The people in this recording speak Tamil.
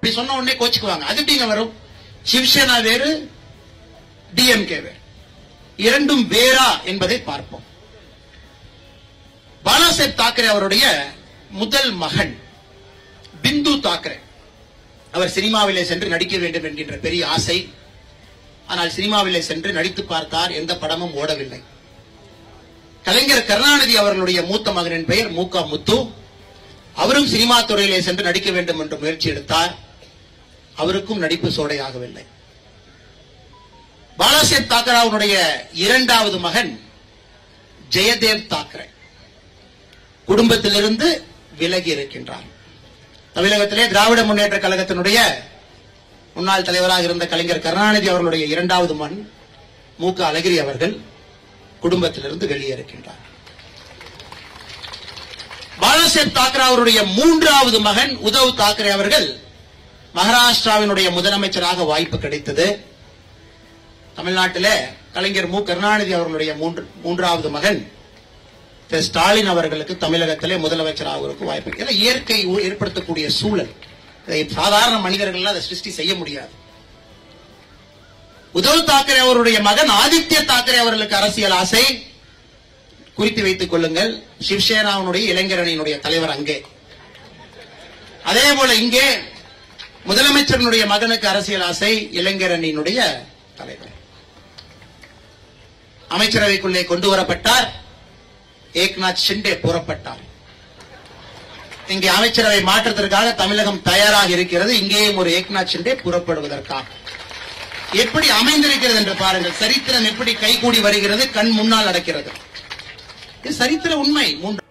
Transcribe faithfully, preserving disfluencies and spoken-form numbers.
இப்படி சொன்ன உடனே கோச்சுக்குவாங்க. அது எப்படிங்க வரும்? சிவசேனா வேறு, டிஎம்கே வேறு, இரண்டும் வேறா என்பதை பார்ப்போம். பாலாசாஹேப் தாக்கரே அவருடைய முதல் மகன் பிந்து தாக்கரே, அவர் சினிமாவிலே சென்று நடிக்க வேண்டும் என்கின்ற பெரிய ஆசை. ஆனால் சினிமாவிலே சென்று நடித்து பார்த்தார், எந்த படமும் ஓடவில்லை. கலைஞர் கருணாநிதி அவர்களுடைய மூத்த மகனின் பெயர் மூகா முத்து. அவரும் சினிமா துறையிலே சென்று நடிக்க வேண்டும் என்று முயற்சி எடுத்தார். அவருக்கும் நடிப்பு சோடையாகவில்லை. பாலாசாஹேப் தாக்கரேவுடைய இரண்டாவது மகன் ஜெயதேவ் தாக்கரே குடும்பத்திலிருந்து விலகி இருக்கின்றார். தமிழகத்திலே திராவிட முன்னேற்ற கழகத்தினுடைய முன்னாள் தலைவராக இருந்த கலைஞர் கருணாநிதி அவர்களுடைய இரண்டாவது மகன் மூக அழகிரி அவர்கள் குடும்பத்திலிருந்து வெளியே இருக்கின்றார். பாலாசாஹேப் தாக்கரே அவருடைய மூன்றாவது மகன் உத்தவ் தாக்கரே அவர்கள் மகாராஷ்டிராவினுடைய முதலமைச்சராக வாய்ப்பு கிடைத்தது. தமிழ்நாட்டிலே கலைஞர் மு கருணாநிதி அவர்களுடைய மூன்றாவது மகன் ஸ்டாலின் அவர்களுக்கு தமிழகத்திலே முதலமைச்சராக வாய்ப்பு. இயற்கை ஏற்படுத்தக்கூடிய சூழல், சாதாரண மனிதர்கள் அதை சிருஷ்டி செய்ய முடியாது. உத்தவ் தாக்கரே அவருடைய மகன் ஆதித்ய தாக்கரே அவர்களுக்கு அரசியல் ஆசை. குறித்து வைத்துக் கொள்ளுங்கள், சிவசேனாவுடைய இளைஞர் அணியினுடைய தலைவர் அங்கே. அதே போல இங்கே முதலமைச்சருடைய மகனுக்கு அரசியல் ஆசை, இளைஞர் அணியினுடைய தலைவர். அமைச்சரவைக்குள்ளே கொண்டு வரப்பட்டார். ஏக்நாத் ஷிண்டே புறப்பட்டார். இங்கே அமைச்சரவை மாற்றத்திற்காக தமிழகம் தயாராக இருக்கிறது. இங்கேயும் ஒரு ஏக்நாத் ஷிண்டே புறப்படுவதற்காக. எப்படி அமைந்திருக்கிறது என்று பாருங்கள். சரித்திரம் எப்படி கைகூடி வருகிறது, கண் முன்னால் நடக்கிறது. இது சரித்திர உண்மை. மூன்று